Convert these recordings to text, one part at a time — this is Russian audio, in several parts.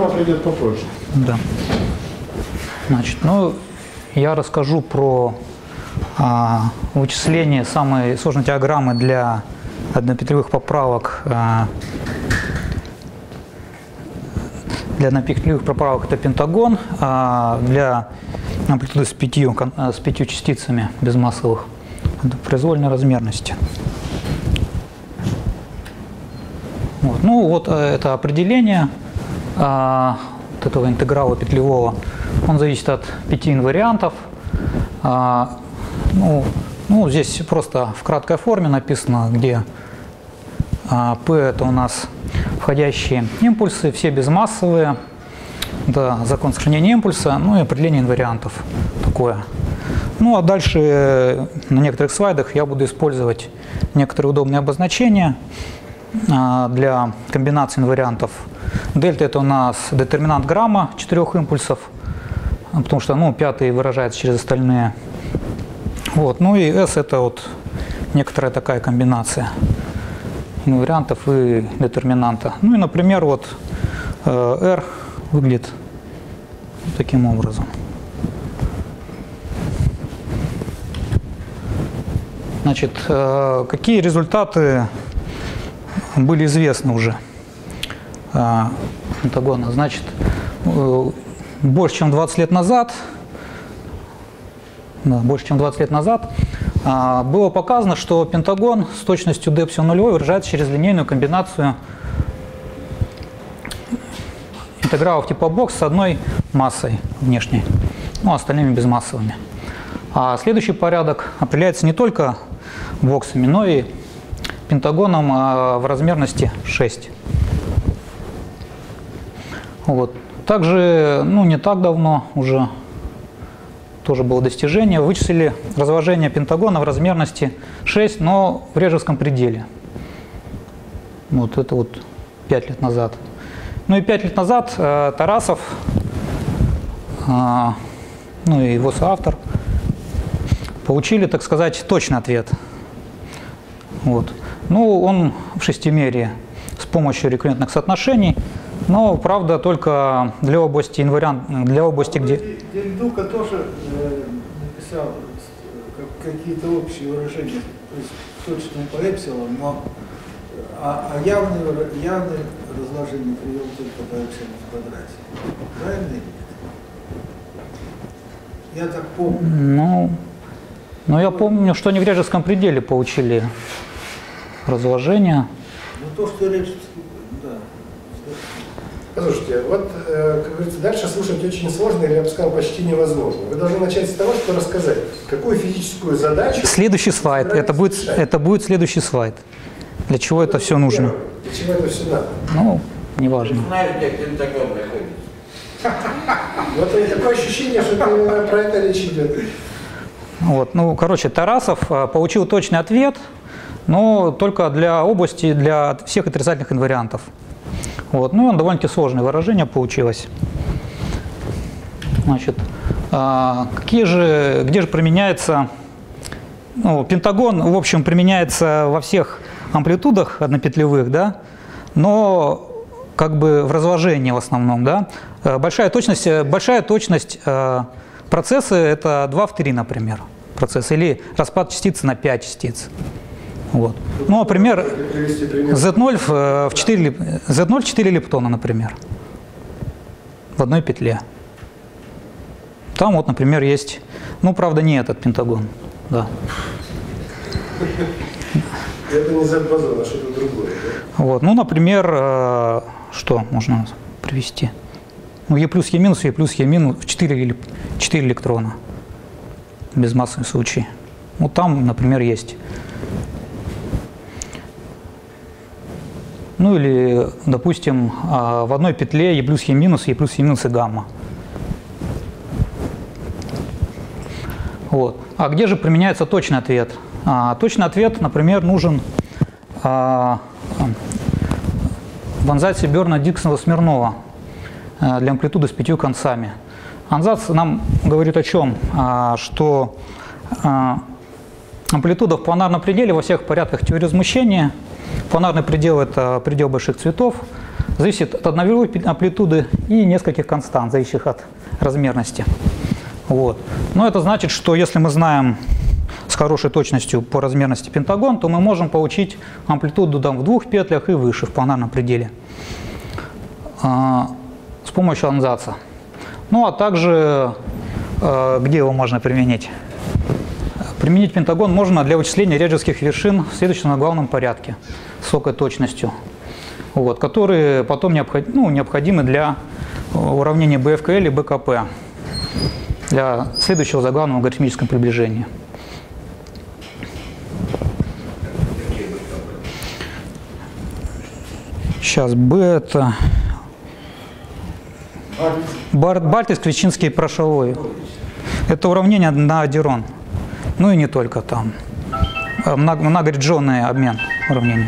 формула придет попозже. Да. Значит, ну, я расскажу про вычисление самой сложной диаграммы для однопетлевых поправок. Для однопетлевых поправок это пентагон, для амплитуды с пятью частицами безмассовых это произвольной размерности. Вот. Ну вот это определение вот этого интеграла петлевого. Он зависит от 5 инвариантов. Ну, здесь просто в краткой форме написано, где P это у нас входящие импульсы, все безмассовые. Да, закон сохранения импульса, ну и определение инвариантов такое. Ну а дальше на некоторых слайдах я буду использовать некоторые удобные обозначения для комбинации инвариантов. Дельта это у нас детерминант грамма 4 импульсов, потому что ну, пятый выражается через остальные. Вот. Ну и S это вот некоторая такая комбинация инвариантов и детерминанта. Ну и, например, вот R выглядит таким образом. Значит, какие результаты были известны уже пентагона? Значит, больше чем 20 лет назад, было показано, что пентагон с точностью d epsilon 0 выражается через линейную комбинацию интегралов типа бокс с одной массой внешней, ну, остальными безмассовыми. А следующий порядок определяется не только боксами, но и пентагоном в размерности 6. Вот. Также, ну, не так давно уже тоже было достижение, вычислили разложение пентагона в размерности 6, но в Режевском пределе. Вот это вот 5 лет назад. Ну и 5 лет назад Тарасов, ну и его соавтор, получили, так сказать, точный ответ. Вот. Ну, он в шестимерии с помощью рекуррентных соотношений, но, правда, только для области где... Дельдука тоже написал какие-то общие выражения, то есть точные по эпсилон, но явное разложение привел только по эпсилон в квадрате. Правильно или нет? Я так помню. Ну, я помню, что они в Режевском пределе получили разложение. Ну, то, что Режевский, да. Послушайте, вот, как говорится, дальше слушать очень сложно, или я бы сказал, почти невозможно. Вы должны начать с того, что рассказать, какую физическую задачу... Следующий слайд, это будет следующий слайд. Для чего это все нужно? Для чего это все надо? Ну, неважно. Знаешь, где пентагон находится? Вот такое ощущение, что именно про это речь идет. Вот, ну, короче, Тарасов получил точный ответ, но только для области, для всех отрицательных инвариантов. Вот, ну, он довольно-таки сложное выражение получилось. Значит, где же применяется, ну, пентагон, в общем, применяется во всех амплитудах однопетлевых, да, но как бы в разложении в основном, да. Большая точность процесса это 2 в 3, например, процесс, или распад частицы на 5 частиц. Вот. Ну, например, Z0 в 4 лептона, например, в одной петле. Там вот, например, есть, ну, правда, не этот пентагон, да. Это не Z-бозон, а что-то другое, да? Вот, ну, например, что можно привести? Ну, E плюс E минус, E плюс E минус в 4 электрона, безмассовый случай. Вот там, например, есть. Ну или, допустим, в одной петле E плюс E минус и гамма. Вот. А где же применяется точный ответ? Точный ответ, например, нужен в ансатзе Берна-Диксонова-Смирнова для амплитуды с 5 концами. Ансатз нам говорит о чем? Что амплитуда в планарном пределе во всех порядках теории возмущения. Планарный предел – это предел больших цветов. зависит от одной амплитуды и нескольких констант, зависящих от размерности. Вот. Но это значит, что если мы знаем с хорошей точностью по размерности пентагон, то мы можем получить амплитуду там, в 2 петлях и выше, в планарном пределе, с помощью ансатца. Ну а также, где его можно применить? Применить пентагон можно для вычисления рейджевских вершин в следующем наглавном порядке с высокой точностью, вот, которые потом необходимы для уравнения BFKL и БКП для следующего заглавного логарифмического приближения. Сейчас B это Бальтис-Клещинский прошалой. Это уравнение на адерон. Ну и не только там. Многореджонный обмен уравнений.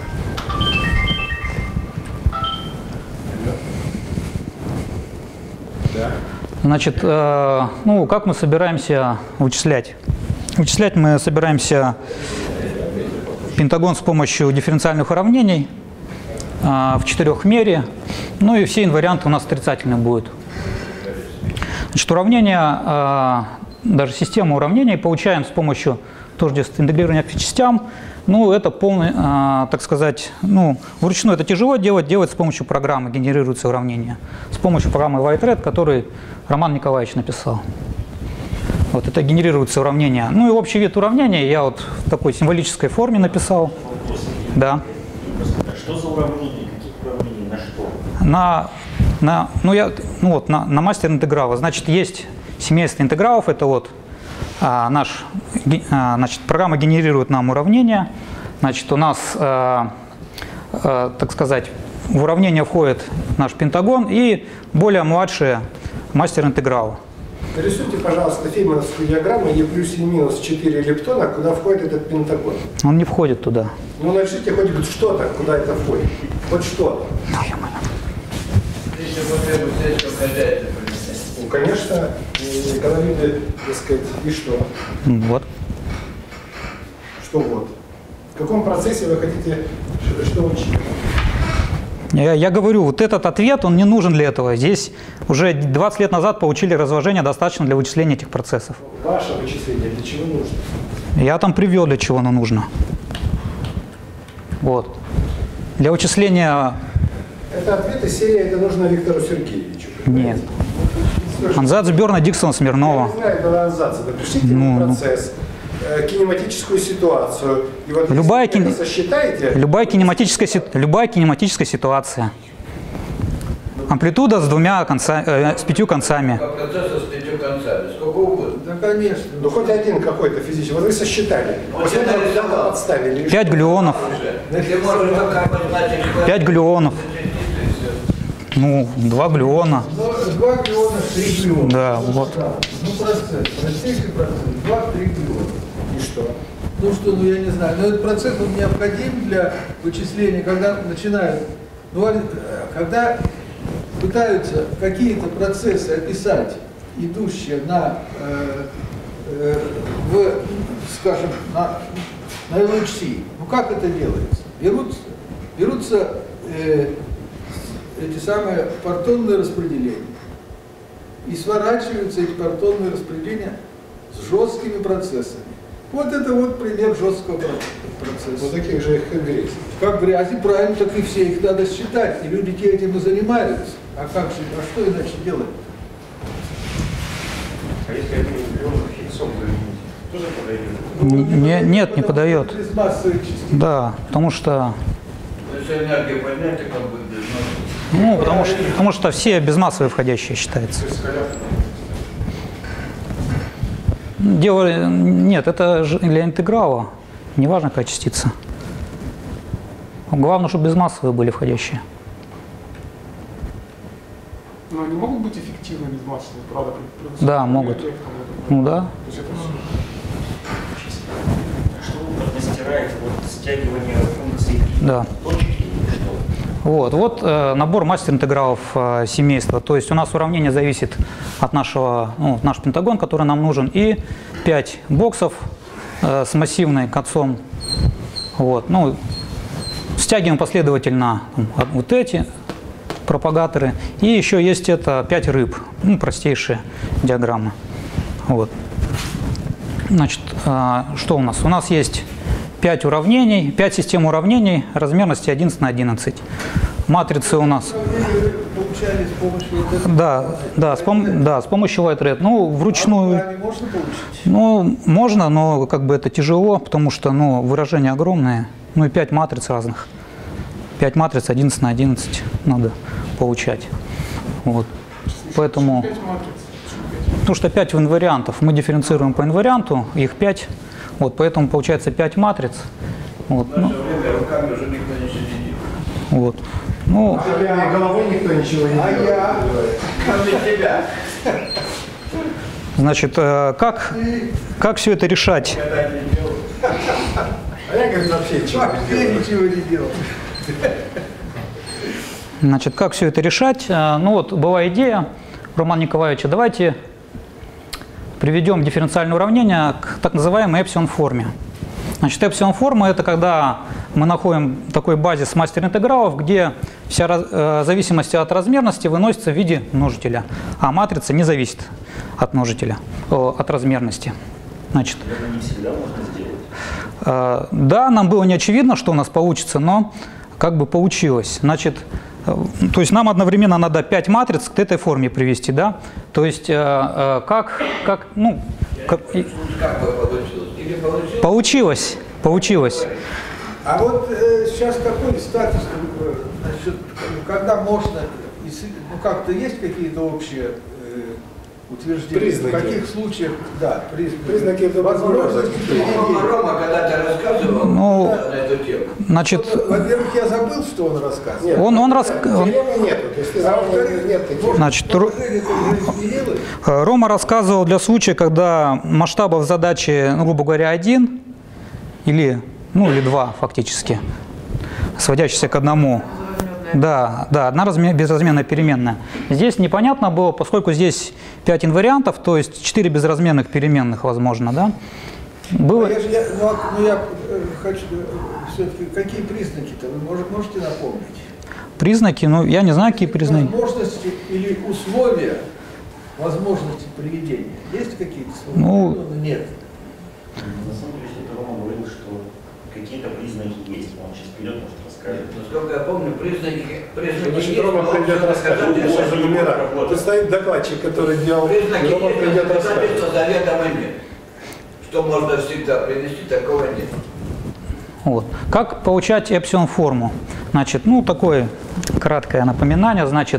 Значит, ну, как мы собираемся вычислять? Вычислять мы собираемся пентагон с помощью дифференциальных уравнений в 4-мере. Ну и все инварианты у нас отрицательные будут. Значит, уравнения, даже систему уравнений получаем с помощью тоже интегрирования к частям. Ну, это полный, так сказать, ну, вручную это тяжело делать с помощью программы, генерируются уравнения. С помощью программы White-Red, который Роман Николаевич написал. Вот это генерируются уравнения. Ну и общий вид уравнения я вот в такой символической форме написал. Да. Что за уравнения? Каких уравнений? На что? На мастер интеграла. Значит, есть семейство интегралов. Это вот значит, программа генерирует нам уравнения. Значит, у нас, так сказать, в уравнение входит наш пентагон и более младшие мастер интеграл. Нарисуйте, пожалуйста, феймановскую диаграмму Е плюс и минус 4 лептона, куда входит этот пентагон. Он не входит туда. Ну, напишите хоть что-то, куда это входит. Хоть что-то. Ну, конечно, экономиды, так сказать, и что? Вот. Что вот? В каком процессе вы хотите что учить? Я говорю, вот этот ответ, он не нужен для этого. Здесь уже 20 лет назад получили разложение достаточно для вычисления этих процессов. Ваше вычисление для чего нужно? Я там привел, для чего оно нужно. Вот. Для вычисления... Это ответ из серии «Это нужно Виктору Сергеевичу». Нет. Ансатц, Берна, Диксон, Смирнова. Я не знаю этого Ансатца. Напишите процесс, кинематическую ситуацию. И вот любая сосчитаете... любая кинематическая ситуация. Амплитуда с 5 концами. Процесса с 5 концами. Сколько угодно. Да, конечно. Ну, хоть один какой-то физический. Вот вы сосчитали. После этого куда-то подставили. 5 глюонов. 5 глюонов. Ну, 2 глюона. 2 глюона, 3 глюона. Да, вот. Ну, процесс. Простейший процесс. 2-3 глюона. И что? Ну что, ну я не знаю. Но этот процесс он необходим для вычисления, когда начинают, когда пытаются какие-то процессы описать, идущие скажем, на LHC. Ну как это делается? Берутся эти самые партонные распределения и сворачиваются эти партонные распределения с жесткими процессами. Вот это вот пример жесткого процесса. Вот таких же их как грязь. Как грязи, правильно, так и все их надо считать. И люди этим и занимаются. А как же, а что иначе делать? А если один миллион хитцом заменить, тоже подойдет? Нет, не подает. Без массовых частиц. Да, потому что... То есть энергию поднять, и как бы без массы. Ну, потому что все безмассовые входящие считаются. Дело... Нет, это же для интеграла. Неважно, какая частица. Главное, чтобы безмассовые были входящие. Но они могут быть эффективны безмассовые, правда? Да, могут. Ну да. То есть это Что продностирает вот стягивание функций Да. точки или что? Вот набор мастер-интегралов семейства. То есть у нас уравнение зависит от наш пентагон, который нам нужен, и 5 боксов с массивной концом. Вот. Ну, стягиваем последовательно вот эти пропагаторы. И еще есть это 5 рыб, ну, простейшие диаграммы. Вот. Значит, что у нас? У нас есть 5 уравнений, 5 систем уравнений размерности 11 на 11. Матрицы у нас... Получали с помощью вот этого? Да, с помощью white-red. Ну, вручную... А можно получить? Ну, можно, но как бы это тяжело, потому что, ну, выражения огромные. Ну, и 5 матриц разных. 5 матриц 11 на 11 надо получать. Вот. Поэтому... 5 матриц. Потому что 5 инвариантов. Мы дифференцируем по инварианту, их 5. Вот, поэтому получается 5 матриц. Вот, В наше время руками уже никто ничего не делает. вот. Ну, А головой никто ничего не делает. я? Кроме тебя. значит, как все это решать? Когда не делал. А я, говорит, вообще ничего не Вообще делаю. ничего не делал. Значит, как все это решать? Ну вот, была идея Романа Николаевича. Давайте приведем дифференциальное уравнение к так называемой эпсилон-форме. Значит, эпсилон-форма – это когда мы находим такой базис мастер-интегралов, где вся зависимость от размерности выносится в виде множителя, а матрица не зависит от множителя, от размерности. Значит, Это не всегда можно сделать. да, нам было не очевидно, что у нас получится, но как бы получилось. Значит, то есть нам одновременно надо 5 матриц к этой форме привести, да? То есть как Как бы получилось? Или получилось? получилось. А вот сейчас какой статус, значит, когда можно, ну как-то есть какие-то общие утверждения? Признаки. В каких случаях, да, Признаки это возможности приведения. Рома когда-то рассказывал Ну, на эту тему. Значит, Во-первых, я забыл, что он рассказывал. Нет, теоремы нет. Если заранее нет таких. значит, Положение это уже изменилось. Рома рассказывал для случая, когда масштабов задачи, ну, грубо говоря, 1 или 2 фактически, сводящийся к 1. Да, одна безразменная переменная. Здесь непонятно было, поскольку здесь 5 инвариантов, то есть 4 безразменных переменных возможно, да? Было... Я хочу, все-таки, какие признаки-то вы можете напомнить? Признаки, ну, я не знаю, какие признаки. Возможности или условия возможности приведения? Есть какие-то условия? Ну, нет. На самом деле, что Рома говорил, что какие-то признаки есть. Он сейчас придет, может, расскажет. Насколько я помню, признаки Значит, есть, Рома но придет общего расскажет, доказательства уже номера. Тут стоит докладчик, который делал, Признаки Рома есть, придет но расскажет. доказательства заведомо нет. Что можно всегда принести, такого нет. Вот. Как получать эпсилон-форму? Значит, ну, такое краткое напоминание, значит,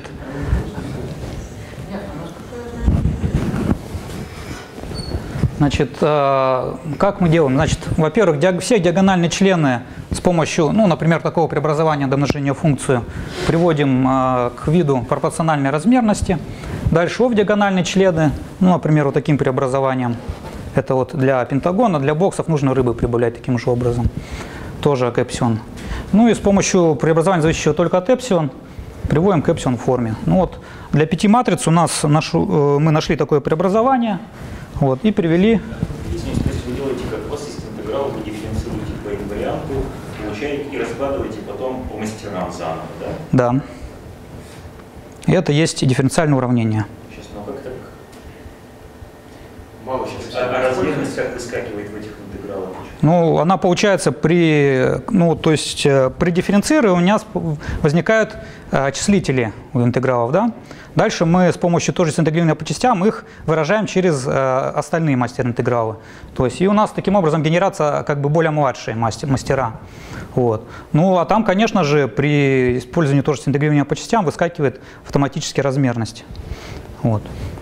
как мы делаем? Значит, во-первых, все диагональные члены с помощью, ну, например, такого преобразования до множения функцию приводим к виду пропорциональной размерности. Дальше офдиагональные члены, ну, например, вот таким преобразованием. Это вот для пентагона, для боксов нужно рыбы прибавлять таким же образом. Тоже к эпсилон. Ну и с помощью преобразования, зависящего только от эпсилон, приводим к эпсилон-форме. Ну вот, для 5 матриц у нас мы нашли такое преобразование, вот, и привели. Извините, то есть вы делаете, как у вас есть интеграл, вы дифференцируете по инварианту, получаете и раскладываете потом по мастерам заново, да? Да. И это есть дифференциальное уравнение. Сейчас, ну как так? Мало сейчас. А размерность как выскакивает в этих интегралах? Ну, она получается при дифференцировании у нас возникают числители у интегралов, да? Дальше мы с помощью тоже интегрирования по частям их выражаем через остальные мастер-интегралы. То есть и у нас таким образом генерация как бы более младшие мастера. Вот. Ну, а там, конечно же, при использовании тоже интегрирования по частям выскакивает автоматически размерность. Вот.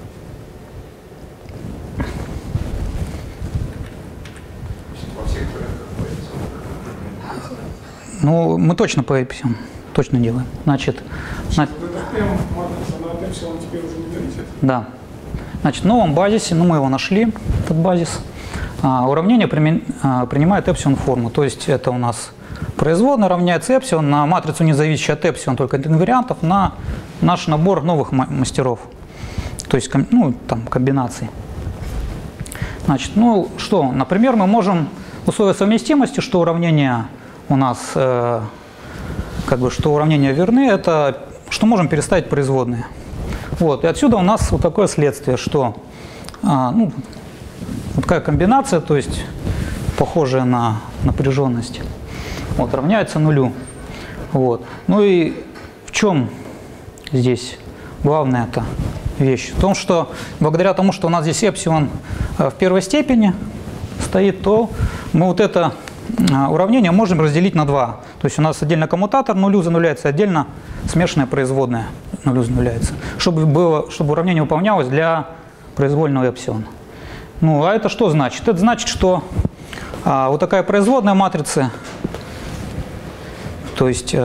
Во всех порядках появится. Ну, мы точно по эпсилон, точно делаем. Значит, Вот эта матрица на эпсилон теперь уже не зависит. да. Значит, в новом базисе, ну, мы его нашли, этот базис, уравнение принимает эпсилон-форму. То есть это у нас производная равняется эпсилон на матрицу, не зависящую от эпсилон, только от инвариантов, на наш набор новых мастеров. То есть, ну, там, комбинаций. Значит, ну, что, например, мы можем условия совместимости, что уравнения у нас, как бы, что уравнения верны, это что можем переставить производные. Вот. И отсюда у нас вот такое следствие, что ну, вот такая комбинация, то есть похожая на напряженность, вот, равняется нулю. Вот. Ну и в чем здесь главная эта вещь? В том, что благодаря тому, что у нас здесь эпсилон в первой степени стоит, то мы вот это уравнение можем разделить на два. То есть у нас отдельно коммутатор нулю зануляется, отдельно смешанная производная нулю зануляется, чтобы уравнение выполнялось для произвольного эпсилон. Ну, а это что значит? Это значит, что вот такая производная матрица, то есть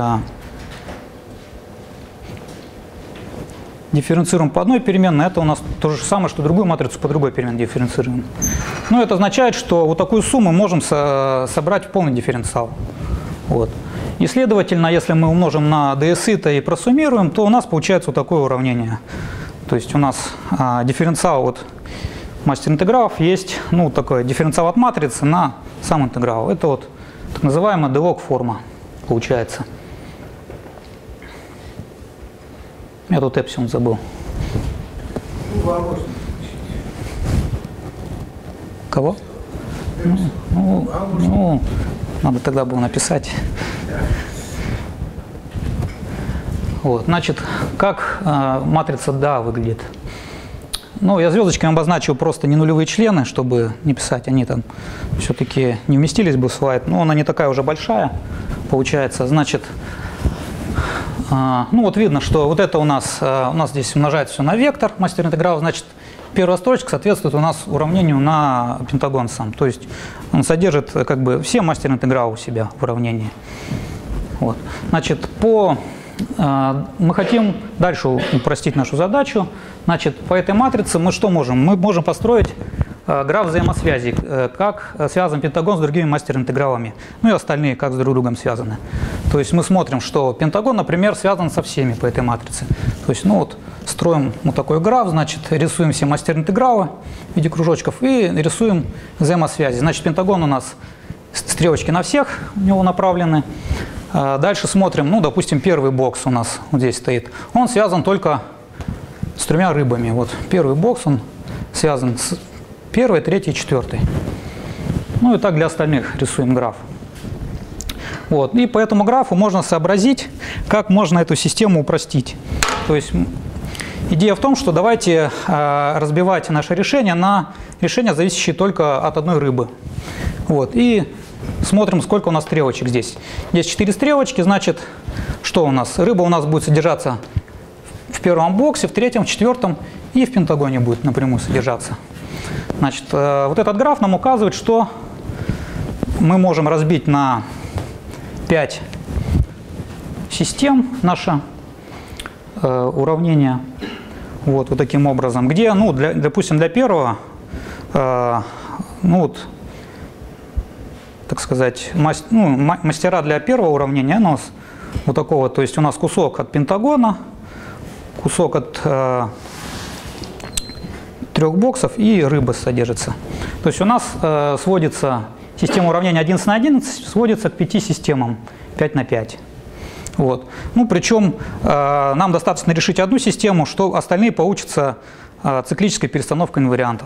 дифференцируем по одной переменной, это у нас то же самое, что другую матрицу по другой переменной дифференцируем. Но это означает, что вот такую сумму можем собрать в полный дифференциал. Вот. И, следовательно, если мы умножим на ds-то и просуммируем, то у нас получается вот такое уравнение. То есть у нас дифференциал от мастер-интегралов есть, ну, такой дифференциал от матрицы на сам интеграл. Это вот так называемая d-log форма получается. Я тут эпсилон забыл. Кого? Ну, надо тогда было написать. Вот, значит, как матрица DA выглядит? Ну, я звездочками обозначил просто не нулевые члены, чтобы не писать, они там все-таки не вместились бы в слайд, но она не такая уже большая получается. Значит, ну вот видно, что вот это у нас здесь умножается все на вектор мастер-интеграл, значит, первая строчка соответствует у нас уравнению на пентагон сам, то есть он содержит как бы все мастер-интегралы у себя в уравнении. Вот. Значит, мы хотим дальше упростить нашу задачу. Значит, по этой матрице мы что можем? Мы можем построить граф взаимосвязи, как связан пентагон с другими мастер-интегралами, ну и остальные как с друг другом связаны. То есть мы смотрим, что пентагон, например, связан со всеми по этой матрице. То есть, ну вот, строим вот такой граф, значит, рисуем все мастер-интегралы в виде кружочков и рисуем взаимосвязи. Значит, пентагон у нас стрелочки на всех у него направлены. Дальше смотрим, ну, допустим, первый бокс у нас вот здесь стоит. Он связан только с тремя рыбами. Вот первый бокс, он связан с первой, третьей, четвертой. Ну и так для остальных рисуем граф. Вот. И по этому графу можно сообразить, как можно эту систему упростить. То есть идея в том, что давайте разбивать наше решение на решения, зависящие только от одной рыбы. Вот. И смотрим, сколько у нас стрелочек здесь. Здесь 4 стрелочки, значит, что у нас? Рыба у нас будет содержаться в первом боксе, в третьем, в четвертом и в пентагоне будет напрямую содержаться. Значит, вот этот граф нам указывает, что мы можем разбить на 5 систем наше уравнение. Вот таким образом. Где, ну, допустим, для первого, ну вот, так сказать, мастера для первого уравнения у нас вот такого, то есть у нас кусок от пентагона, кусок от 3 боксов и рыба содержится. То есть у нас сводится система уравнения 11 на 11, сводится к 5 системам 5 на 5. Вот. Ну, причем нам достаточно решить одну систему, что остальные получатся циклической перестановкой инвариантов.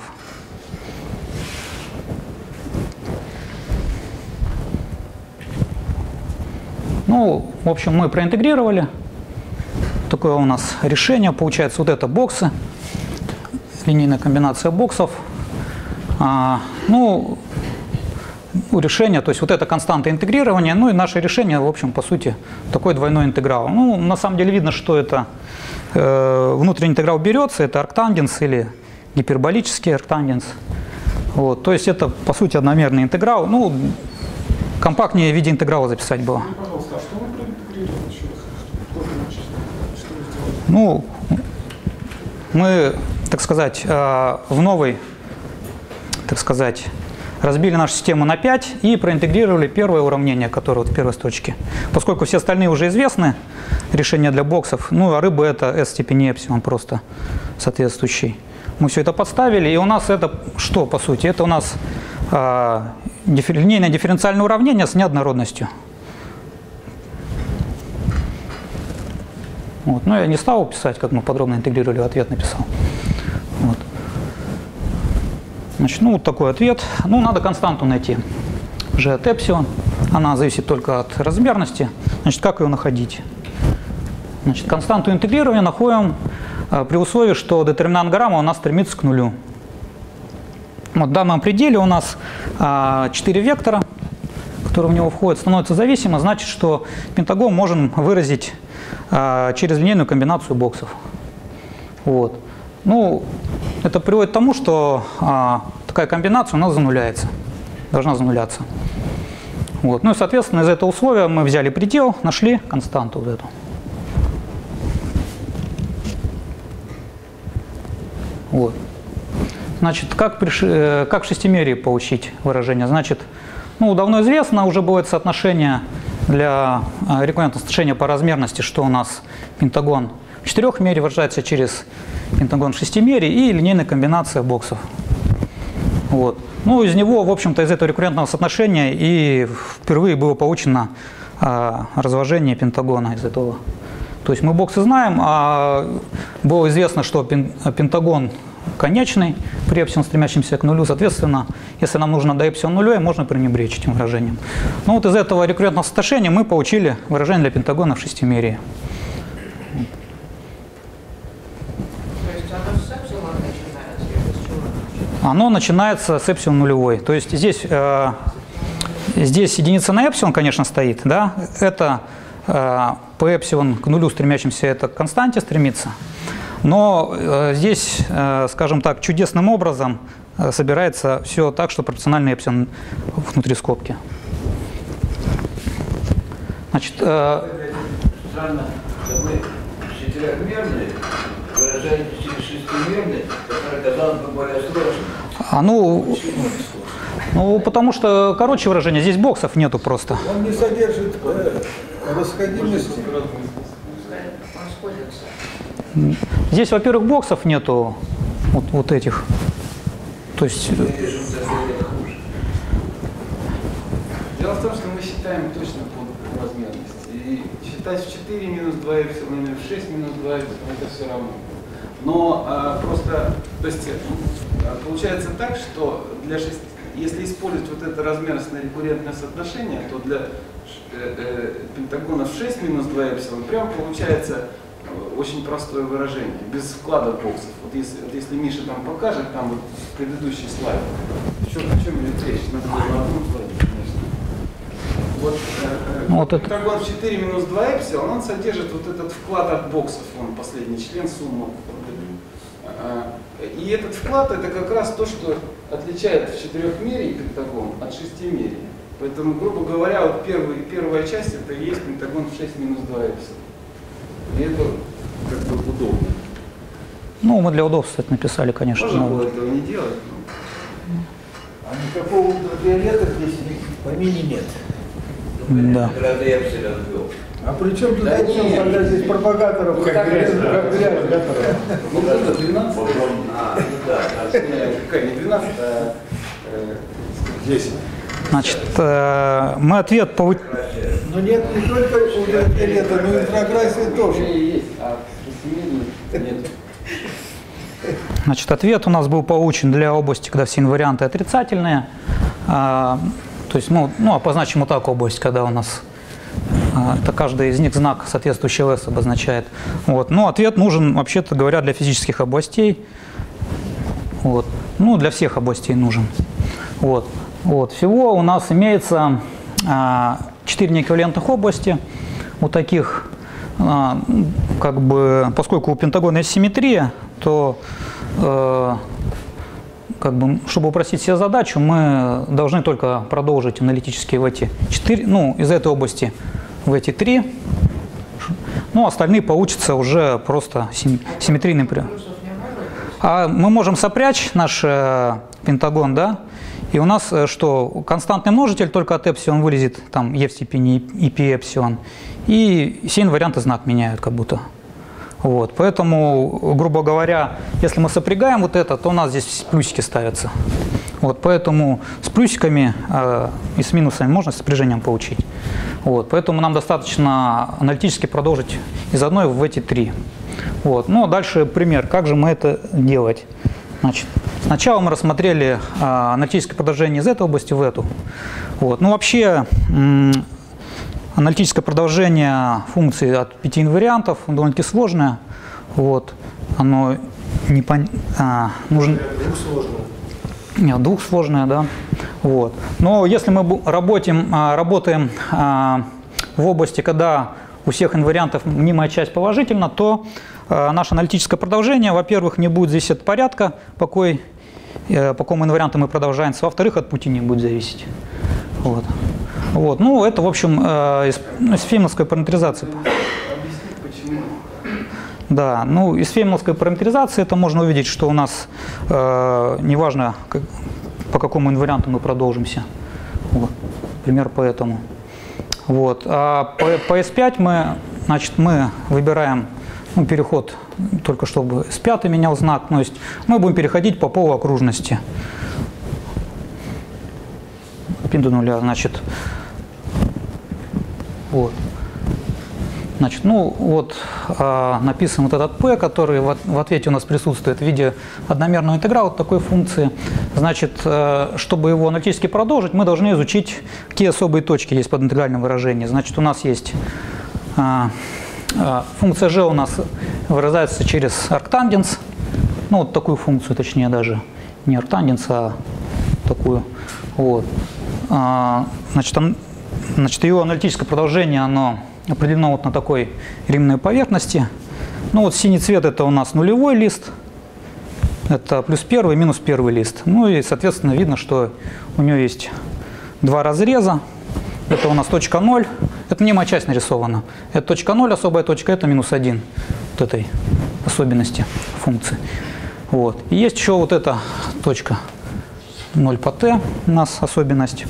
Ну, в общем, мы проинтегрировали. Такое у нас решение. Получается, вот это боксы, линейная комбинация боксов. Ну, решение, то есть вот это константа интегрирования, ну и наше решение, в общем, по сути, такой двойной интеграл. Ну, на самом деле видно, что это внутренний интеграл берется, это арктангенс или гиперболический арктангенс. Вот, то есть это, по сути, одномерный интеграл. Ну, компактнее в виде интеграла записать было. Пожалуйста, а что вы проинтегрировали еще раз? Что вы сделали? Ну, мы, так сказать, в новой, так сказать, разбили нашу систему на 5 и проинтегрировали первое уравнение, которое вот в первой строчке. Поскольку все остальные уже известны, решения для боксов, ну а рыба это s степени эпсилон просто соответствующий. Мы все это подставили, и у нас это что, по сути? Это у нас линейное дифференциальное уравнение с неоднородностью. Вот. Но я не стал писать, как мы подробно интегрировали, ответ написал. Вот. Значит, ну вот такой ответ. Ну, надо константу найти. G от эпсилон. Она зависит только от размерности. Значит, как ее находить? Значит, константу интегрирования находим при условии, что детерминант Грамма у нас стремится к нулю. Вот в данном пределе у нас 4 вектора, которые в него входят, становятся зависимы. Значит, что пентагон можем выразить через линейную комбинацию боксов. Вот. Ну, это приводит к тому, что такая комбинация у нас зануляется, должна зануляться. Вот. Ну и, соответственно, из этого условия мы взяли предел, нашли константу вот эту. Вот. Значит, как в шестимерии получить выражение? Значит, ну, давно известно, уже бывает соотношение для рекуррентного соотношения по размерности, что у нас пентагон в четырехмерии выражается через пентагон в шестимерии и линейная комбинация боксов. Вот. Ну, из него, в общем-то, из этого рекуррентного соотношения и впервые было получено разложение пентагона из этого. То есть мы боксы знаем, а было известно, что пентагон конечный при эпсилон, стремящемся к нулю. Соответственно, если нам нужно до эпсилон нуля, можно пренебречь этим выражением. Ну вот из этого рекуррентного соотношения мы получили выражение для пентагона в шестимерии. То есть оно с эпсилон начинается или с чего? Оно начинается с эпсилон нулевой. То есть здесь единица на эпсилон, конечно, стоит. Да? Это по эпсилон к нулю стремящимся, это к константе стремится. Но здесь, скажем так, чудесным образом собирается все так, что пропорциональный эпсилон внутри скобки. Значит, Странно, что мы четырехмерные выражаем через шестимерные, которые, казалось бы, более сложные. Ну, потому что короче выражение, здесь боксов нету просто. Он не содержит расходимости. Он сходится. Здесь, во-первых, боксов нету вот этих. То есть... Дело в том, что мы считаем точно по размерности. И считать в 4 минус 2 эпсилон или в 6 минус 2 эпсилон, это все равно. Но просто, то есть, получается так, что для если использовать вот это размерностное рекуррентное соотношение, то для пентагона в 6 минус 2 эпсилон прям получается очень простое выражение, без вклада боксов. Вот если Миша там покажет, там вот предыдущий слайд, о чем идет речь, надо было на одном слайде, конечно. Вот пентагон в 4 минус 2 эпсилон, он содержит вот этот вклад от боксов, он последний член суммы. И этот вклад это как раз то, что отличает в четырехмерии пентагон от шестимерии. Поэтому, грубо говоря, вот первая часть это и есть пентагон в 6 минус 2 эпсилон. И это как бы удобно. Ну, мы для удобства это написали, конечно. Можно было этого не делать. А никакого ультрафиолета здесь в помине нет. Да. А при чем тут эпсилон, когда здесь пропагаторов как грязь, Ну, это 12. Какая не 12, а 10. Значит, мы ответ получили. Но нет не только ультрафиолета, но и инфраграссия тоже. Есть, а нет. Значит, ответ у нас был получен для области, когда все инварианты отрицательные. То есть, ну, обозначим вот так область, когда у нас это каждый из них знак соответствующего S обозначает. Вот. Но ответ нужен, вообще-то говоря, для физических областей. Вот. Ну, для всех областей нужен. Вот. Вот. Всего у нас имеется 4 неэквивалентных области. Вот таких, как бы, поскольку у пентагона есть симметрия, то как бы, чтобы упростить себе задачу, мы должны только продолжить аналитически в эти 4, ну, из этой области в эти 3. Ну, остальные получатся уже просто симметрийным примером. А мы можем сопрячь наш пентагон, да, и у нас что, константный множитель только от эпсилон вылезет, там, e в степени и π эпсилон, и все инварианты знак меняют как будто. Вот, поэтому, грубо говоря, если мы сопрягаем вот это, то у нас здесь плюсики ставятся. Вот, поэтому с плюсиками и с минусами можно с сопряжением получить. Вот, поэтому нам достаточно аналитически продолжить из одной в эти три. Вот. Ну, дальше пример, как же мы это делать. Значит, сначала мы рассмотрели аналитическое продолжение из этой области в эту. Вот. Ну, вообще, аналитическое продолжение функции от 5 инвариантов довольно-таки сложное. Вот. Оно нужно... Двухсложное. Нет, двухсложное, да. Вот. Но если мы работаем в области, когда у всех инвариантов мнимая часть положительна, то наше аналитическое продолжение, во-первых, не будет зависеть от порядка, по какому инварианту мы продолжаемся, во-вторых, от пути не будет зависеть. Вот. Вот. Ну, это, в общем, из феймановской параметризации. Объяснить, почему? Да, ну, из феймановской параметризации это можно увидеть, что у нас неважно, по какому инварианту мы продолжимся. Вот. Пример поэтому. Вот. А по S5 мы выбираем переход, только чтобы S5 менял знак, то есть мы будем переходить по полуокружности. Пин до нуля, значит. Вот. Значит, ну вот написан вот этот P, который в ответе у нас присутствует в виде одномерного интеграла такой функции. Значит, чтобы его аналитически продолжить, мы должны изучить, какие особые точки есть под интегральным выражением. Значит, у нас есть функция g у нас выражается через арктангенс. Ну, вот такую функцию, точнее даже не арктангенс, а такую. Вот. Значит, ее аналитическое продолжение, оно определено вот на такой римной поверхности. Ну вот синий цвет это у нас нулевой лист, это плюс первый, минус первый лист. Ну и соответственно видно, что у нее есть два разреза. Это у нас точка 0, это мнимая часть нарисована. Это точка 0, особая точка, это минус 1 вот этой особенности функции. Вот. И есть еще вот эта точка 0 по t у нас особенность.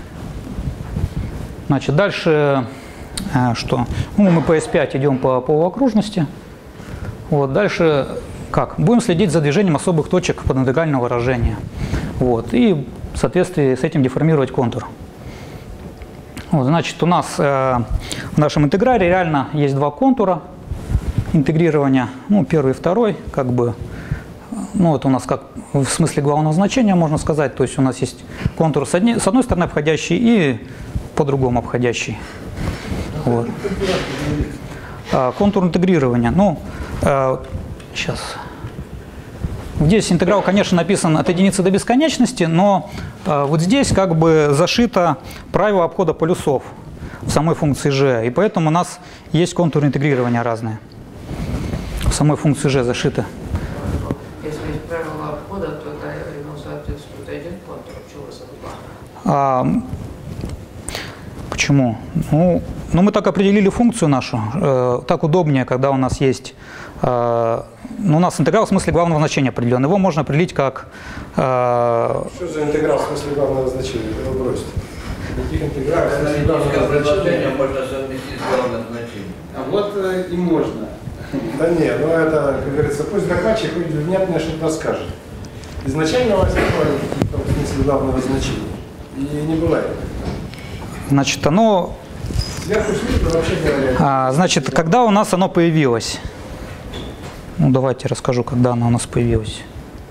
Значит, дальше что? Ну, мы по S5 идем по полуокружности. Вот, дальше как? Будем следить за движением особых точек под интегрального выражения. Вот, и в соответствии с этим деформировать контур. Вот, значит, у нас в нашем интеграле реально есть два контура интегрирования. Ну, первый и второй, как бы. Ну, это у нас как в смысле главного значения, можно сказать. То есть у нас есть контур с одной стороны обходящий и по-другому обходящий. Вот. Контур интегрирования. Ну, сейчас. Здесь интеграл, конечно, написан от единицы до бесконечности, но вот здесь как бы зашито правило обхода полюсов в самой функции g, и поэтому у нас есть контуры интегрирования разные. В самой функции g зашито. Если есть правило обхода, то ему соответствует один контур, почему вы два? Почему? Ну, мы так определили функцию нашу. Так удобнее, когда у нас есть... у нас интеграл в смысле главного значения определен. Его можно определить как... Что за интеграл в смысле главного значения? Это вы бросите. Каких интегралов в смысле главного значения? Можно совместить с главным значением. А вот и можно. Да нет, ну это, как говорится, пусть докладчик хоть внятно что-то расскажет. Изначально у вас такое в смысле главного значения. И не бывает. Значит, оно... Сверху снизу вообще говоря. Значит, когда у нас оно появилось? Ну, давайте расскажу, когда оно у нас появилось.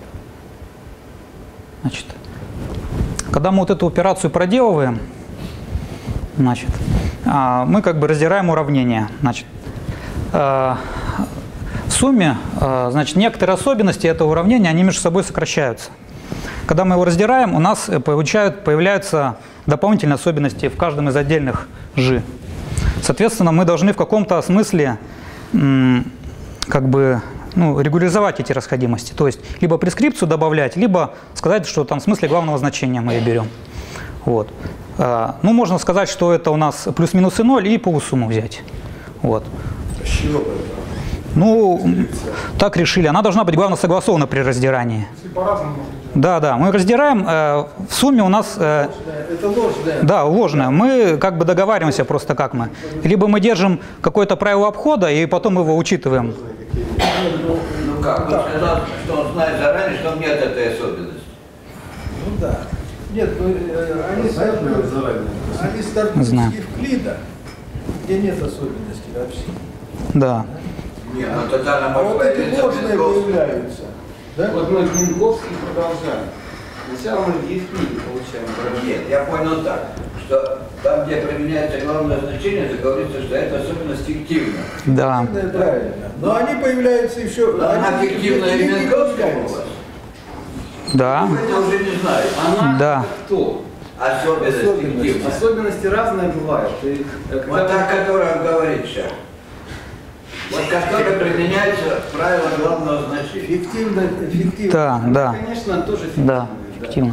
Значит, когда мы вот эту операцию проделываем, значит, мы как бы раздираем уравнение. Значит, в сумме, значит, некоторые особенности этого уравнения, они между собой сокращаются. Когда мы его раздираем, у нас появляются дополнительные особенности в каждом из отдельных g. Соответственно, мы должны в каком-то смысле как бы регуляризовать эти расходимости. То есть либо прескрипцию добавлять, либо сказать, что там в смысле главного значения мы ее берем. Вот. Ну, можно сказать, что это у нас плюс-минус и 0, и полусумму взять. Вот. С чего бы это? Ну, так решили. Она должна быть главно согласована при раздирании. По-разному. Да, мы раздираем, в сумме у нас... Это ложное. Да, ложное. Мы как бы договариваемся просто как мы. Либо мы держим какое-то правило обхода и потом его учитываем. Ну как, он сказал, что он знает заранее, что нет этой особенности. Да. Нет, ну, они стартуют с Знаю. Евклида, где нет особенностей вообще. Да. Нет, ну тогда нам А вот эти появится ложные Минковский. появляются. Да? Вот мы в Минковске продолжаем. Сначала мы в Евклиде получаем. Нет, я понял так, что там, где применяется главное значение, говорится, что это особенность фиктивна. Да. Фиктивное, правильно. Но они появляются еще... Но она они фиктивная и не Минковская у появляются. вас? Да. Это уже не знаю. Она Да. кто? Особенность фиктивная. Особенности разные бывают. И, когда Вот та, которая он говорит сейчас. Вот которая применяется правило главного значения. Фиктивно. Да, да. конечно, тоже Да, фиктивные, эффективно.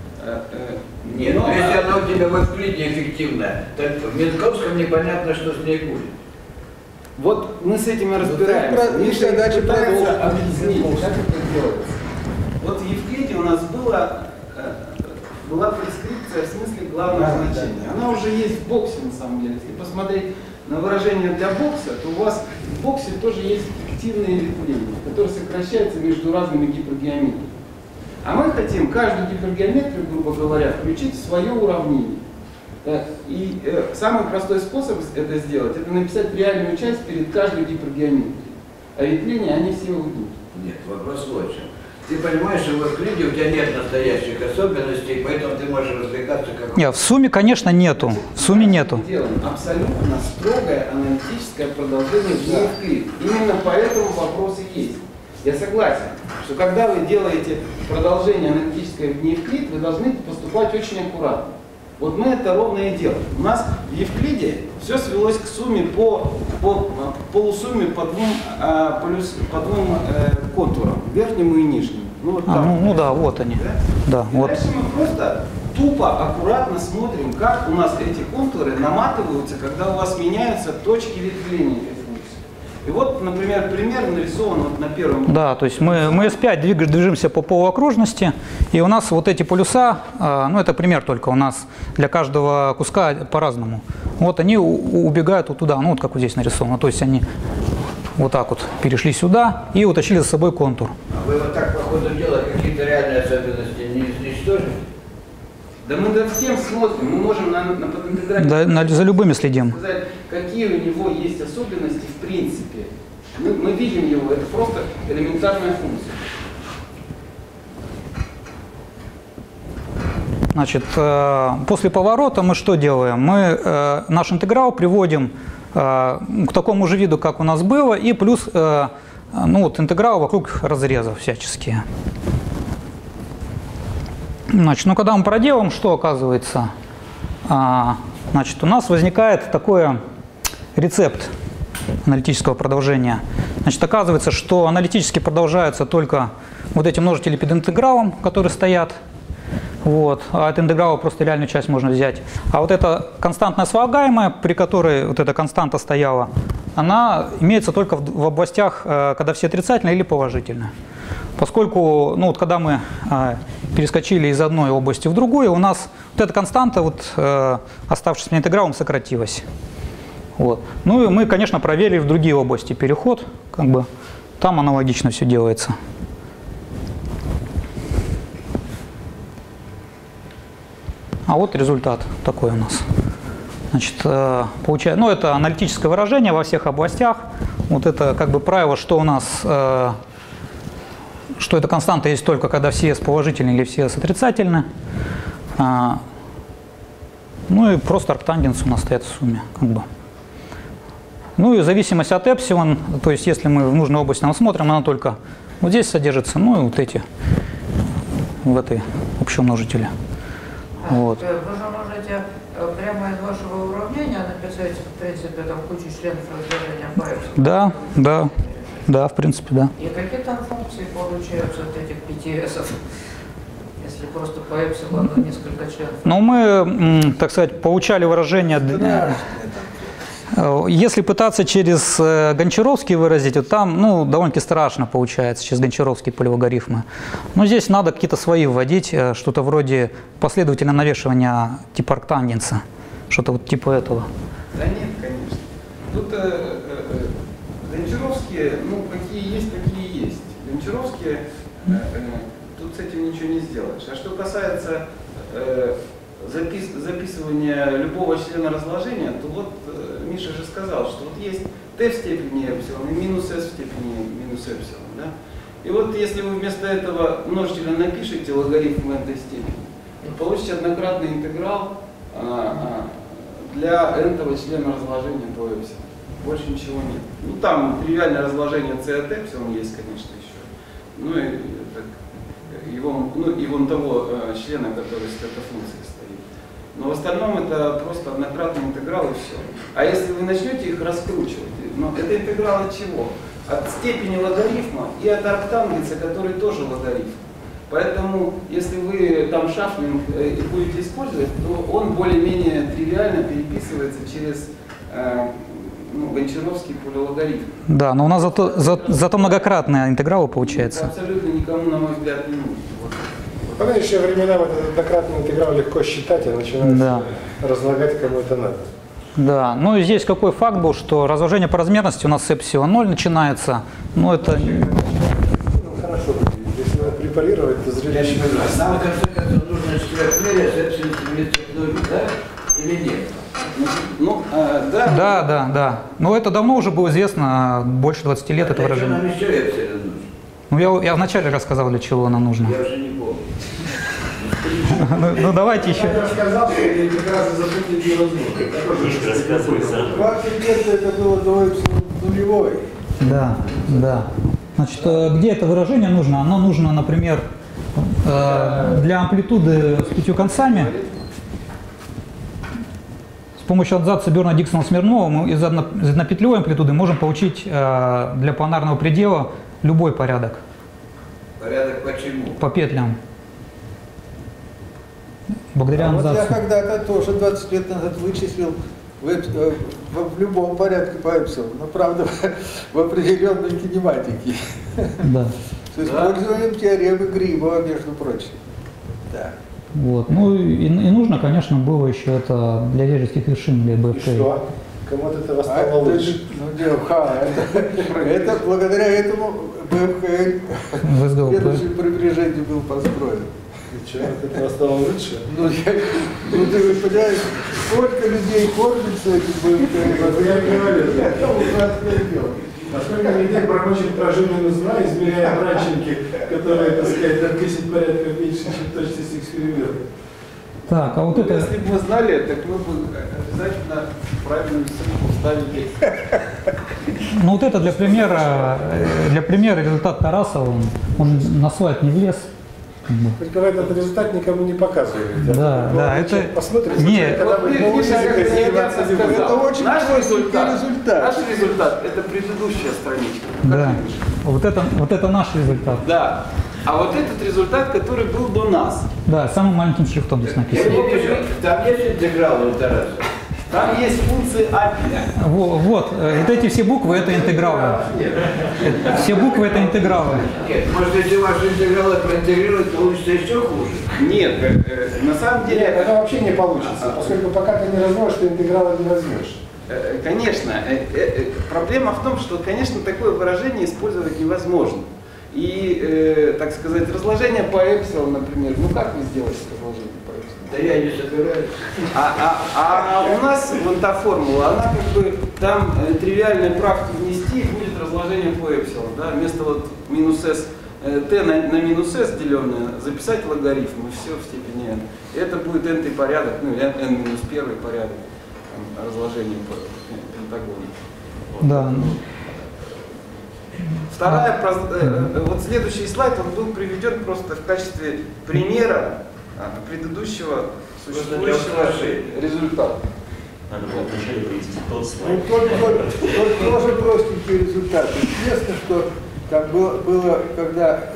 Нет, но если она у тебя в Евклиде эффективная, то в Минковском непонятно, что с ней будет. Вот мы с этим и так разбираемся. про- Миша задача пытается продолжить. объяснить, как это делается. Вот в Евклиде у нас была прескрипция в смысле главного значения. Она уже есть в боксе на самом деле. Если посмотреть на выражение для бокса, то у вас в боксе тоже есть фиктивные ветвления, которые сокращаются между разными гипергеометриями. А мы хотим каждую гипергеометрию, грубо говоря, включить в свое уравнение. И самый простой способ это сделать, это написать реальную часть перед каждой гипергеометрией. А ветвления, они все уйдут. Нет, вопрос вот в чем. Ты понимаешь, что в Евклиде у тебя нет настоящих особенностей, поэтому ты можешь развлекаться как... Нет, в сумме, конечно, нету. В сумме нету. Мы делаем абсолютно строгое аналитическое продолжение в Евклид. Именно поэтому вопросы есть. Я согласен, что когда вы делаете продолжение аналитическое в Евклид, вы должны поступать очень аккуратно. Вот мы это ровно и делаем. У нас в Евклиде все свелось к сумме по полусумме по двум контурам, верхнему и нижнему. Ну, вот так. Ну да, вот они. Да, И вот. дальше мы просто тупо, аккуратно смотрим, как у нас эти контуры наматываются, когда у вас меняются точки ветвления этой функции. И вот, например, пример нарисован вот на первом. Да, то есть мы S5 движемся по полуокружности, и у нас вот эти полюса, ну это пример только, у нас для каждого куска по-разному. Вот они убегают вот туда, ну вот как вот здесь нарисовано, то есть они вот так вот перешли сюда и утащили за собой контур. А вы вот так по ходу дела какие-то реальные особенности не изничтожили? Да мы за всем смотрим, мы можем на подинтеграле Да, за любыми следим. сказать, какие у него есть особенности в принципе. Мы видим его, это просто элементарная функция. Значит, после поворота мы что делаем? Мы наш интеграл приводим к такому же виду, как у нас было, и плюс ну, вот, интеграл вокруг разрезов всяческие. Значит, ну когда мы проделаем, что оказывается? Значит, у нас возникает такой рецепт аналитического продолжения. Значит, оказывается, что аналитически продолжаются только вот эти множители перед интегралом, которые стоят. Вот. А от интеграла просто реальную часть можно взять. А вот эта константная слагаемая, при которой вот эта константа стояла, она имеется только в областях, когда все отрицательные или положительные. Поскольку, ну вот когда мы перескочили из одной области в другую, у нас вот эта константа, вот, оставшись на интегралом, сократилась. Вот. Ну и мы, конечно, проверили в другие области переход, как бы там аналогично все делается. А вот результат такой у нас. Значит, получается, ну это аналитическое выражение во всех областях. Вот это как бы правило, что у нас, что эта константа есть только когда все s положительны или все s отрицательны. Ну и просто арктангенс у нас стоят в сумме. Как бы. Ну и зависимость от эпсилон, то есть если мы в нужной области нам смотрим, она только вот здесь содержится, ну и вот эти в этой общем множителе. Вот. Вы же можете прямо из вашего уравнения написать, в принципе, там кучу членов разделения по эпсилону. Да, в принципе, да. И какие там функции получаются от этих PTS-ов, если просто по эпсилону несколько членов? Ну, мы, так сказать, получали выражение. Если пытаться через Гончаровский выразить, вот там, ну, довольно-таки страшно получается через Гончаровские полилогарифмы. Но здесь надо какие-то свои вводить, что-то вроде последовательного навешивания типа арктангенса, что-то вот типа этого. Да нет, конечно. Тут Гончаровские, ну, какие есть, такие есть. Гончаровские тут с этим ничего не сделаешь. А что касается записывания любого члена разложения, то вот Миша же сказал, что вот есть t в степени эпсилон и минус s в степени минус эпсилон. Да? И вот если вы вместо этого множителя напишите логарифм этой степени, то получите однократный интеграл для n-того члена разложения по эпсилон. Больше ничего нет. Ну там тривиальное разложение c от эпсилон есть, конечно, еще. Ну и вон того члена, который с этой функцией стоит. Но в остальном это просто однократный интеграл и все. А если вы начнете их раскручивать, это интеграл от чего? От степени логарифма и от арктангенса, который тоже логарифм. Поэтому, если вы там шафлинг будете использовать, то он более-менее тривиально переписывается через гончаровский полилогарифм. Да, но у нас зато многократные интегралы получается. Это абсолютно никому, на мой взгляд, не нужно. В нынешние времена вот этот однократный интеграл легко считать, и начинают разлагать, кому это надо. Да, ну и здесь какой факт был, что разложение по размерности у нас с эпсилон 0 начинается, ну это... Хорошо, если надо препарировать, то зрелище... Нам, в конце концов, нужно четырехмерие с эпсилон стремится к нулю, да? Или нет? Да. Но это давно уже было известно, больше 20 лет это выражение. Нам еще эпсилон нужно? Ну я вначале рассказал, для чего оно нужно. Я уже не помню. Ну давайте еще. Я рассказал, что я как раз запутать невозможно. Мишка, рассказывай сам. 20 лет это было до эпсилон нулевой. Да. Значит, где это выражение нужно? Оно нужно, например, для амплитуды с 5 концами. С помощью абзаца Берна-Диксона-Смирнова мы из однопетлевой амплитуды можем получить для планарного предела любой порядок. Порядок почему? По петлям. Благодаря Вот абзацу. я когда-то тоже 20 лет назад вычислил в любом порядке по эпсилону, но правда в определенной кинематике. Да. С использованием теоремы Грибова, между прочим. Да. Вот. Ну и нужно, конечно, было еще это для вежеских вершин для И БФК. что? Кому-то этого стало лучше. Это благодаря этому ВСГУ. следующее приближение был построен. И что, от этого стало лучше? Ну ты понимаешь, сколько людей кормится этим БФК. Я говорю, это ужасное дело. Насколько людей промочек прожили нужна, измеряя бранченки, которые, так сказать, на 10 порядков меньше, чем точность эксперимента. Так, а вот это... Если бы мы знали, так мы бы обязательно правильную ссылку вставили. Ну вот это для примера результат Тарасова, он на слайд не влез. Только этот результат никому не показывает. Да, это... Посмотрите, Нет. когда вы Это очень Наш простенький Наш результат – это предыдущая страничка. Да, вот это наш результат. Да. А вот этот результат, который был до нас. Да, самым маленьким шрифтом здесь Я написано. не вижу, там есть интегралы у Тараса? Там есть функции апеля. Вот эти все буквы это интегралы. Все буквы это интегралы. Нет, может, если ваши интегралы проинтегрировать, то получится еще хуже? Нет, на самом деле... Нет, это вообще не получится, поскольку пока ты не размножишь, ты интегралы не возьмешь. Конечно. Проблема в том, что, конечно, такое выражение использовать невозможно. И, так сказать, разложение по эпсилон, например, ну как вы сделаете разложение по эпсилон? Да я не собираюсь. А у нас вон та формула, она как бы там тривиальные правки внести, и будет разложение по эпсилон. Да? Вместо вот минус s, t на минус s деленное, записать логарифм, и все в степени n. И это будет n-й порядок, ну n минус первый порядок там, разложения по пентагону. Да. Вторая, вот следующий слайд, он был приведен просто в качестве примера предыдущего существующего результата. Надо было вначале провести тот Ну, слайд. тоже простенький результат. Интересно, что там было когда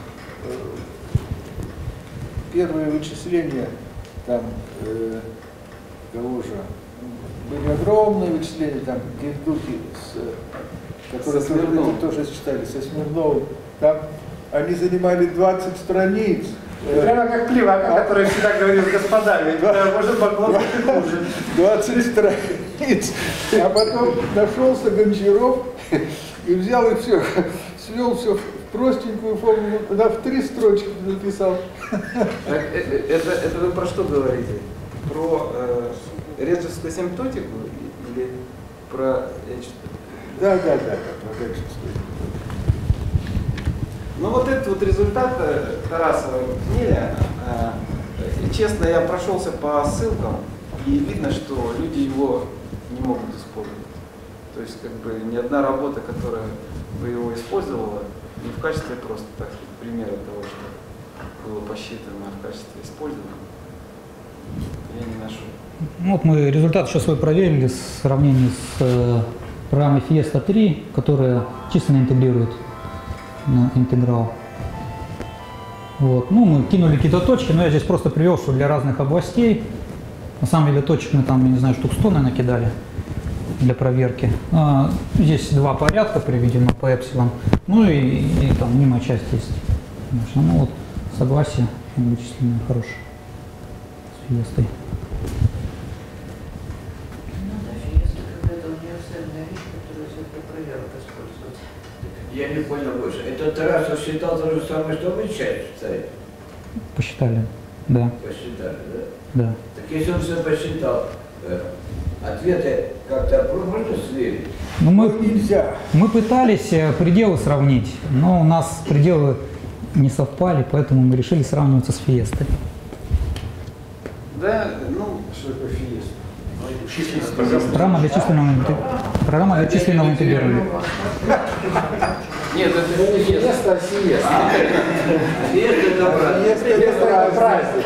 первые вычисления, там, кого же, были огромные вычисления, там, Гердухи, которые тоже считали, со Смирновым, там они занимали 20 страниц. Прямо как Плевака, который всегда говорил: господа, ведь может поклонник и хуже. 20 страниц. А потом нашелся Гончаров и взял и все, свел все в простенькую формулу, когда в 3 строчки написал. Так, это вы про что говорите? Про реджерскую асимптотику или про... Да, про Речевскую. Ну вот этот вот результат Тарасова Книля, честно, я прошелся по ссылкам, и видно, что люди его не могут использовать. То есть как бы ни одна работа, которая бы его использовала, не в качестве просто, так сказать, примера того, что было посчитано, а в качестве использования, я не нашел. Ну, вот мы результат сейчас свой проверили в сравнении с программой Fiesta 3, которая численно интегрирует на интеграл. Вот. Ну, мы кинули какие-то точки, но я здесь просто привел, что для разных областей. На самом деле точек мы там, я не знаю, штук 100, наверное, накидали для проверки. Здесь 2 порядка приведено по эпсилон. Ну и там мнимая часть есть. Конечно. Ну вот согласие вычисленное хорошее с Fiesta. Я не понял больше. Это Тарасов считал то же самое, что вы считаете? Посчитали, да. Посчитали, да? Да. Так если он все посчитал, ответы как-то можно сверить? Ну, Нельзя. мы пытались пределы сравнить, но у нас пределы не совпали, поэтому мы решили сравниваться с Fiesta. Да, ну, Что такое Fiesta? Программа для численного интегрирования. нет, это не Fiesta. Fiesta, а Siesta. Ответ это правильно. Fiesta, праздник.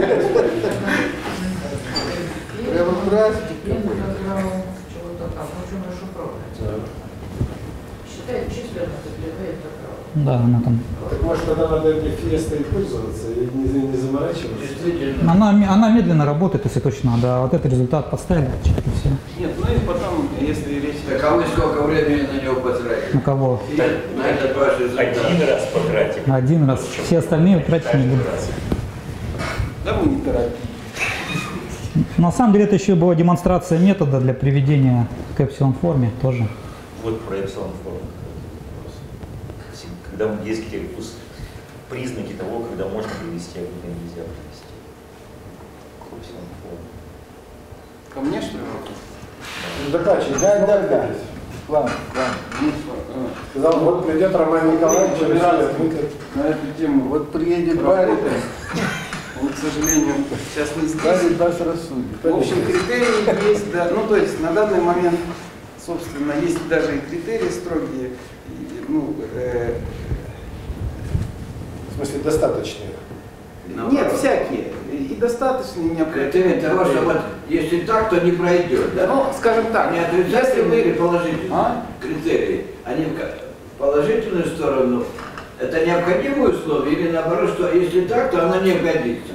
Прямо праздник. Чего-то там, очень расшифровывается. Считает численно, это право. Да, она там. Так может, тогда надо этой Fiesta и пользоваться, и не заморачиваться? Действительно. Она медленно работает, если точно надо. А вот этот результат поставили, и все. Нет, ну и потом, если речь... Так а вы сколько времени на него потратили? На кого? На этот ваш результат? Один раз потратим. Один раз. Все остальные тратить не буду. Да мы не торопим. На самом деле это еще была демонстрация метода для приведения к эпсилон-форме тоже. Вот про эпсилон форму. Когда есть какие-то признаки того, когда можно привести, а когда нельзя привести. К эпсилон форме. Ко мне, что ли, вопрос? Докладчик, Да. План. Ну, сказал, вот придет Роман Николаевич, решали отвыкать. на эту тему. Вот приедет Барри, Работаем. Он, к сожалению, сейчас не здесь. Барри нас рассудит. В общем, критерии есть, да, ну то есть на данный момент, собственно, есть даже и критерии строгие, В смысле, достаточные. нет, всякие, и достаточные, и необходимые. Критерий того, что вот если так, то не пройдет, да? Ну, скажем так, Не если отрицательные или вы... положительные критерии, они в положительную сторону, это необходимое условие или наоборот, что если так, то оно не годится?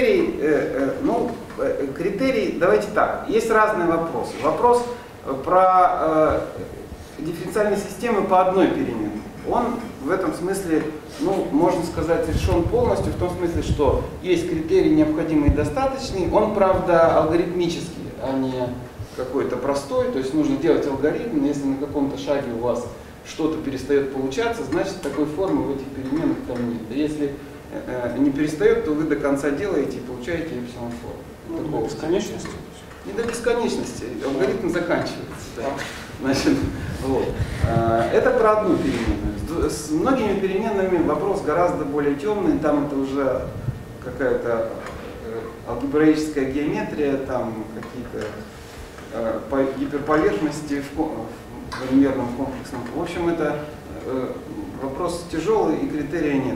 Критерий, давайте так, есть разные вопросы. Вопрос про дифференциальные системы по одной переменной. Он в этом смысле, можно сказать, решен полностью, в том смысле, что есть критерий необходимый и достаточный. Он, правда, алгоритмический, а не какой-то простой. То есть нужно делать алгоритм, если на каком-то шаге у вас что-то перестает получаться, значит такой формы в этих переменных там нет. А если не перестает, то вы до конца делаете и получаете эпсилон форму. До бесконечности. Не до бесконечности, алгоритм заканчивается. Да. Значит, вот. Это про одну переменную. С многими переменными вопрос гораздо более темный, там это уже какая-то алгебраическая геометрия, там какие-то по гиперповерхности в полимерном комплексном. В общем, это вопрос тяжелый и критерия нет.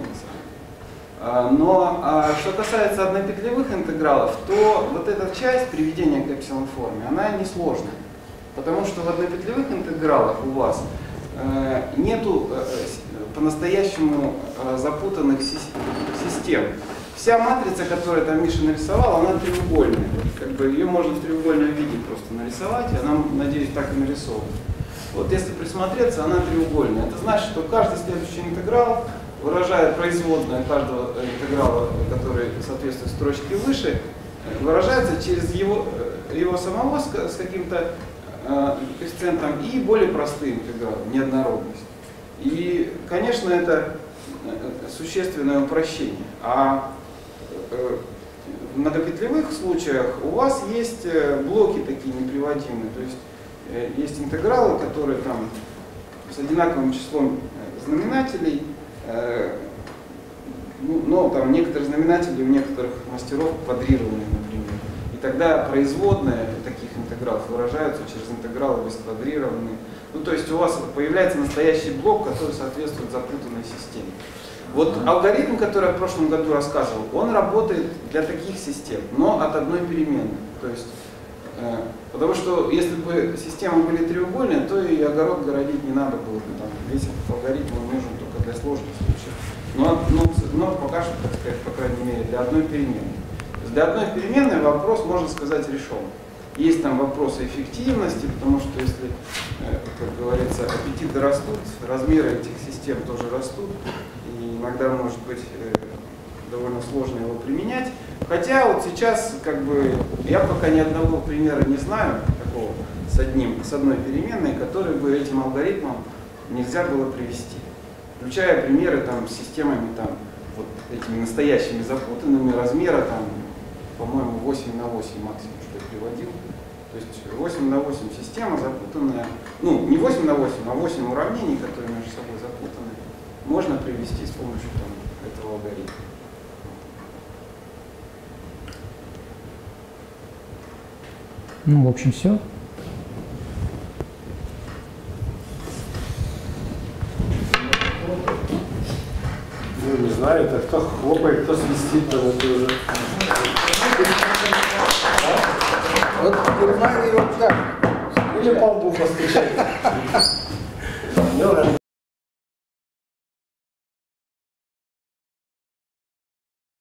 Но что касается однопетлевых интегралов, то вот эта часть приведения к эпсилон форме, она несложная. Потому что в однопетлевых интегралах у вас нету по-настоящему запутанных систем. Вся матрица, которую там Миша нарисовал, она треугольная. Как бы ее можно в треугольном виде просто нарисовать, и она, надеюсь, так и нарисована. Вот если присмотреться, она треугольная. Это значит, что каждый следующий интеграл выражает производную каждого интеграла, который соответствует строчке выше, выражается через его самого с каким-то коэффициентом и более простые интегралы, неоднородность. И, конечно, это существенное упрощение. А в многопетлевых случаях у вас есть блоки такие неприводимые, то есть есть интегралы, которые там с одинаковым числом знаменателей, но там некоторые знаменатели у некоторых мастеров квадрированы, например. И тогда производные таких интегралов выражаются через интегралы бесквадрированные. Ну, то есть у вас появляется настоящий блок, который соответствует запутанной системе. Вот алгоритм, который я в прошлом году рассказывал, он работает для таких систем, но от одной переменной. То есть, потому что если бы системы были треугольные, то и огород городить не надо было бы. Там, весь этот алгоритм он нужен только для сложных случаев. Но пока что, так сказать, по крайней мере, для одной переменной. То есть для одной переменной вопрос, можно сказать, решен. Есть там вопросы эффективности, потому что если, как говорится, аппетиты растут, размеры этих систем тоже растут, и иногда может быть довольно сложно его применять. Хотя вот сейчас, как бы, я пока ни одного примера не знаю, такого с одной переменной, который бы этим алгоритмом нельзя было привести. Включая примеры там, с системами там, вот этими настоящими запутанными размера, там, по-моему, 8 на 8 максимум, что я приводил. То есть 8 на 8 система запутанная, ну не 8 на 8, а 8 уравнений, которые между собой запутаны, можно привести с помощью там, этого алгоритма. Ну, в общем, все. Ну, не знаю, это кто хлопает, кто свистит, там это уже. Вот в Германии вот так. Или по лбу постучать. Ну, ладно.